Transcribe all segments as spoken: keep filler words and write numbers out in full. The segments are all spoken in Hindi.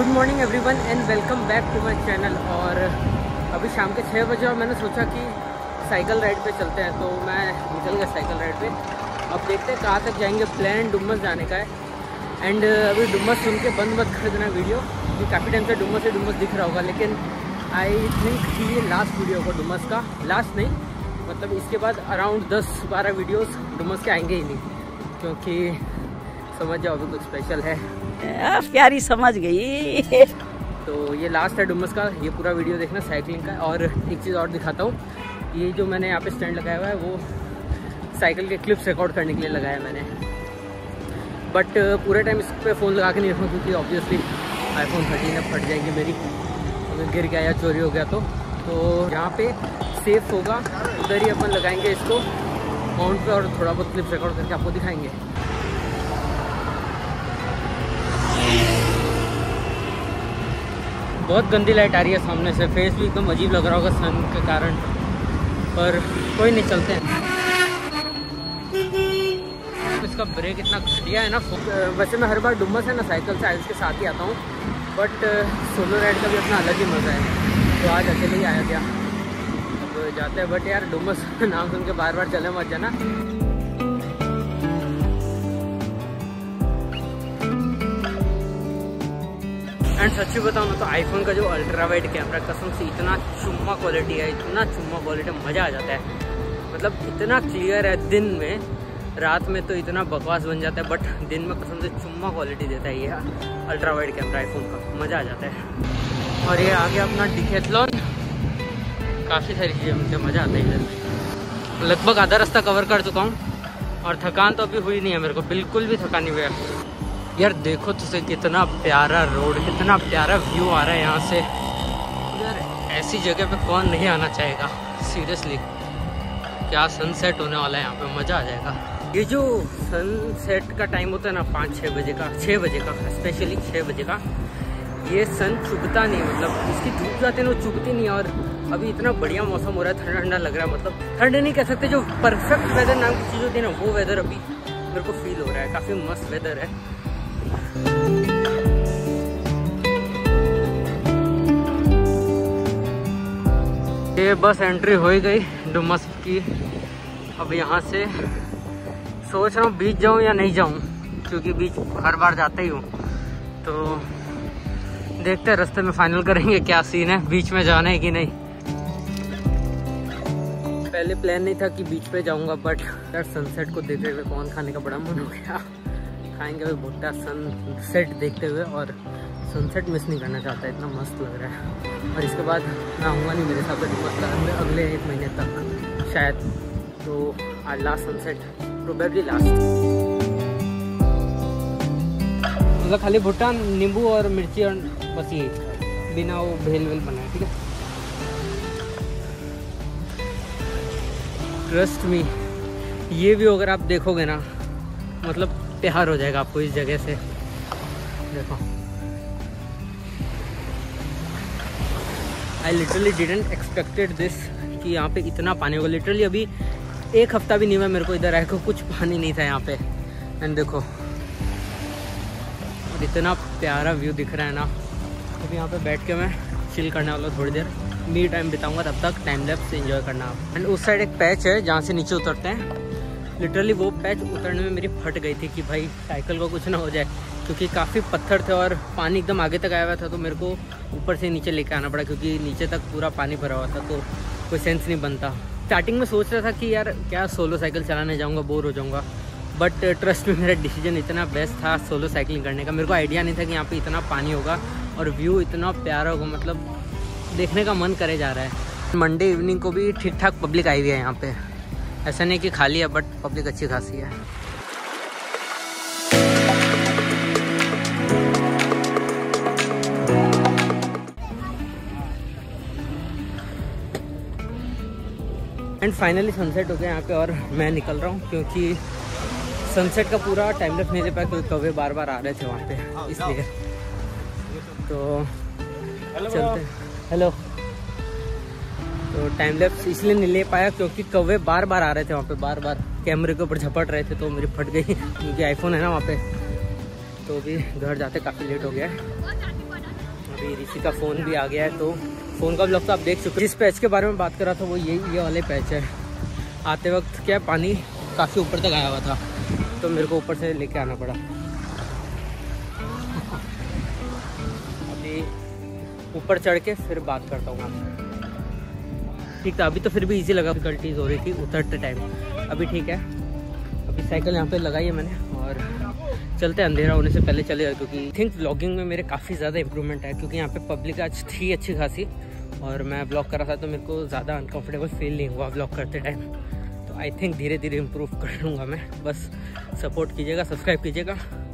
Morning everyone and welcome back to my channel. और अभी शाम के छः बजे और मैंने सोचा कि साइकिल राइड पे चलते हैं, तो मैं निकल गया साइकिल राइड पे। अब देखते हैं कहाँ तक जाएंगे। प्लान डुमस जाने का है। एंड अभी डुमस सुन के बंद मत कर देना वीडियो, क्योंकि काफ़ी टाइम से डुमस से डुमस दिख रहा होगा, लेकिन आई थिंक कि ये लास्ट वीडियो होगा डुमस का। लास्ट नहीं, मतलब इसके बाद अराउंड दस बारह वीडियोस डुमस के आएंगे ही नहीं, क्योंकि समझ जाओ अभी कुछ स्पेशल है। आ, प्यारी समझ गई। तो ये लास्ट है डुमस का, ये पूरा वीडियो देखना साइकिलिंग का। और एक चीज़ और दिखाता हूँ, ये जो मैंने यहाँ पे स्टैंड लगाया हुआ है वो साइकिल के क्लिप्स रिकॉर्ड करने के लिए लगाया है मैंने। बट पूरे टाइम इस पर फ़ोन लगा के नहीं रखूँ, क्योंकि ऑब्वियसली आईफोन थर्टीन अब फट जाएगी मेरी, अगर गिर गया या चोरी हो गया तो तो यहाँ पे सेफ होगा, उधर ही अपन लगाएंगे इसको माउंट पे, और थोड़ा बहुत क्लिप्स रिकॉर्ड करके आपको दिखाएंगे। बहुत गंदी लाइट आ रही है सामने से, फेस भी एकदम अजीब लग रहा होगा सन के कारण, पर कोई नहीं, चलते हैं। इसका ब्रेक इतना घटिया है ना। वैसे मैं हर बार डुमस है ना साइकिल से आयुष के साथ ही आता हूँ, बट सोलो राइड का भी अपना अलग ही मज़ा है, तो आज अकेले ही आया गया। अब जाते हैं, बट यार डुमस नाम सुन के बार बार चले मत जाना। एंड सच्ची बताऊँ ना तो आईफोन का जो अल्ट्रा वाइड कैमरा कसम से इतना चुम्मा क्वालिटी है, इतना चुम्मा क्वालिटी, मज़ा आ जाता है। मतलब इतना क्लियर है, दिन में, रात में तो इतना बकवास बन जाता है, बट दिन में कसम से चुम्मा क्वालिटी देता है ये अल्ट्रा वाइड कैमरा आईफोन का, मज़ा आ जाता है। और ये आ गया अपना डिकैथलॉन, काफ़ी सारी चीज़ें मुझे मज़ा आता है इधर। लगभग आधा रास्ता कवर कर चुका हूँ और थकान तो अभी हुई नहीं है मेरे को, बिल्कुल भी थकान नहीं हुआ यार। देखो तो से कितना प्यारा रोड, कितना प्यारा व्यू आ रहा है यहाँ से यार। ऐसी जगह पे कौन नहीं आना चाहेगा सीरियसली। क्या सनसेट होने वाला है यहाँ पे, मज़ा आ जाएगा। ये जो सनसेट का टाइम होता है ना, पाँच छः बजे का, छः बजे का स्पेशली छः बजे का, ये सन चुभता नहीं, मतलब इसकी धूप जाती है वो चुभती नहीं। और अभी इतना बढ़िया मौसम हो रहा है, ठंडा ठंडा लग रहा है, मतलब ठंडे नहीं कह सकते, जो परफेक्ट वेदर नाम की चीज़ होती है ना, वो वेदर अभी मेरे को फील हो रहा है। काफ़ी मस्त वेदर है। ये बस एंट्री हो ही गई डुमस की। अब यहाँ से सोच रहा हूँ बीच जाऊँ या नहीं जाऊँ, क्योंकि बीच हर बार जाता ही हूँ, तो देखते हैं रास्ते में फाइनल करेंगे क्या सीन है, बीच में जाना है कि नहीं। पहले प्लान नहीं था कि बीच पे जाऊँगा, बट यार सनसेट को देखते हुए कौन खाने का बड़ा मन हो गया। खाएंगे अभी भुट्टा सनसेट देखते हुए, और सनसेट मिस नहीं करना चाहता, इतना मस्त लग रहा है। और इसके बाद मैं आऊँगा नहीं मेरे हिसाब से डुमस का अगले एक महीने तक शायद, तो आज लास्ट सनसेट, प्रोबेबली लास्ट। मतलब खाली भुट्टा, नींबू और मिर्ची और बस ये, बिना वो भेल वेल बनाए, ठीक है। ट्रस्ट मी, ये भी अगर आप देखोगे ना, मतलब प्यार हो जाएगा आपको इस जगह से। देखो, I literally didn't expected this कि यहाँ पे इतना पानी होगा। लिटरली अभी एक हफ्ता भी नहीं हुआ मेरे को इधर आए को, कुछ पानी नहीं था यहाँ पे। एंड देखो, और इतना प्यारा व्यू दिख रहा है ना। अभी यहाँ पे बैठ के मैं चिल करने वाला थोड़ी देर, मी टाइम बिताऊंगा, तब तक टाइम लैप्स एंजॉय करना। एंड उस साइड एक पैच है जहाँ से नीचे उतरते हैं। लिटरली वो पैच उतरने में मेरी फट गई थी कि भाई साइकिल को कुछ ना हो जाए, क्योंकि काफ़ी पत्थर थे और पानी एकदम आगे तक आया हुआ था, तो मेरे को ऊपर से नीचे लेके आना पड़ा, क्योंकि नीचे तक पूरा पानी भरा हुआ था, तो कोई सेंस नहीं बनता। स्टार्टिंग में सोच रहा था कि यार क्या सोलो साइकिल चलाने जाऊँगा, बोर हो जाऊँगा, बट ट्रस्ट में मेरा डिसीजन इतना बेस्ट था सोलो साइकिलिंग करने का। मेरे को आइडिया नहीं था कि यहाँ पे इतना पानी होगा और व्यू इतना प्यारा होगा, मतलब देखने का मन करे जा रहा है। मंडे इवनिंग को भी ठीक ठाक पब्लिक आई हुई है यहाँ पे, ऐसा नहीं कि खाली है, बट पब्लिक अच्छी खासी है। एंड फाइनली सनसेट हो गया यहाँ पे, और मैं निकल रहा हूँ, क्योंकि सनसेट का पूरा टाइम लैप्स नहीं ले पाया, क्योंकि कौवे बार बार आ रहे थे वहाँ पे, इसलिए। तो चलते, हेलो। तो टाइम लैप्स इसलिए नहीं ले पाया क्योंकि कौवे बार बार आ रहे थे वहाँ पे, बार बार कैमरे के ऊपर झपट रहे थे, तो मेरी फट गई क्योंकि आईफोन है ना वहाँ पे। तो भी घर जाते काफ़ी लेट हो गया है। अभी ऋषि का फ़ोन भी आ गया है, तो फ़ोन का ब्लॉग तो आप देख चुके। जिस पैच के बारे में बात कर रहा था वो ये ये वाले पैच है। आते वक्त क्या पानी काफ़ी ऊपर तक आया हुआ था, तो मेरे को ऊपर से लेके आना पड़ा। अभी ऊपर चढ़ के फिर बात करता हूँ आपसे। ठीक था, अभी तो फिर भी इजी लगा, डिफिकल्टीज हो रही थी उतरते टाइम। अभी ठीक है, अभी साइकिल यहाँ पे लगाई है मैंने और चलते अंधेरा होने से पहले चले जाए, क्योंकि आई थिंक व्लॉगिंग में मेरे काफ़ी ज़्यादा इंप्रूवमेंट है, क्योंकि यहाँ पे पब्लिक आज थी अच्छी खासी और मैं व्लॉग कर रहा था तो मेरे को ज़्यादा अनकंफर्टेबल फील नहीं हुआ व्लॉग करते टाइम। तो आई थिंक धीरे धीरे इम्प्रूव कर लूँगा मैं। बस सपोर्ट कीजिएगा, सब्सक्राइब कीजिएगा।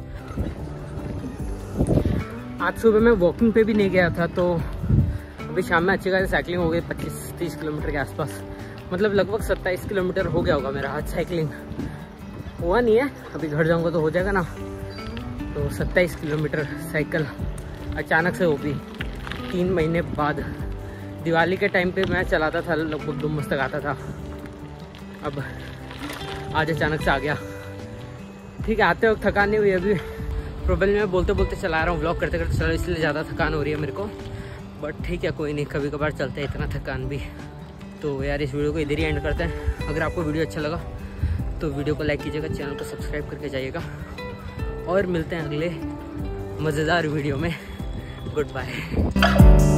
आज सुबह मैं वॉकिंग पे भी नहीं गया था, तो अभी शाम में अच्छी खासी साइकिलिंग हो गई पच्चीस तीस किलोमीटर के आसपास, मतलब लगभग सत्ताईस किलोमीटर हो गया होगा मेरा आज साइकिलिंग। हुआ नहीं है, अभी घर जाऊंगा तो हो जाएगा ना। तो सत्ताईस किलोमीटर साइकिल अचानक से हो गई तीन महीने बाद। दिवाली के टाइम पे मैं चलाता था, लगभग डुमस तक आता था, अब आज अचानक से आ गया। ठीक है, आते वक्त थकान नहीं हुई, अभी प्रोबेबली मैं बोलते बोलते चला रहा हूँ, व्लॉग करते करते चला, इसलिए ज़्यादा थकान हो रही है मेरे को। बट ठीक है, कोई नहीं, कभी कभार चलते हैं इतना थकान भी। तो यार इस वीडियो को इधर ही एंड करते हैं। अगर आपको वीडियो अच्छा लगा तो वीडियो को लाइक कीजिएगा, चैनल को सब्सक्राइब करके जाइएगा और मिलते हैं अगले मज़ेदार वीडियो में। Good bye.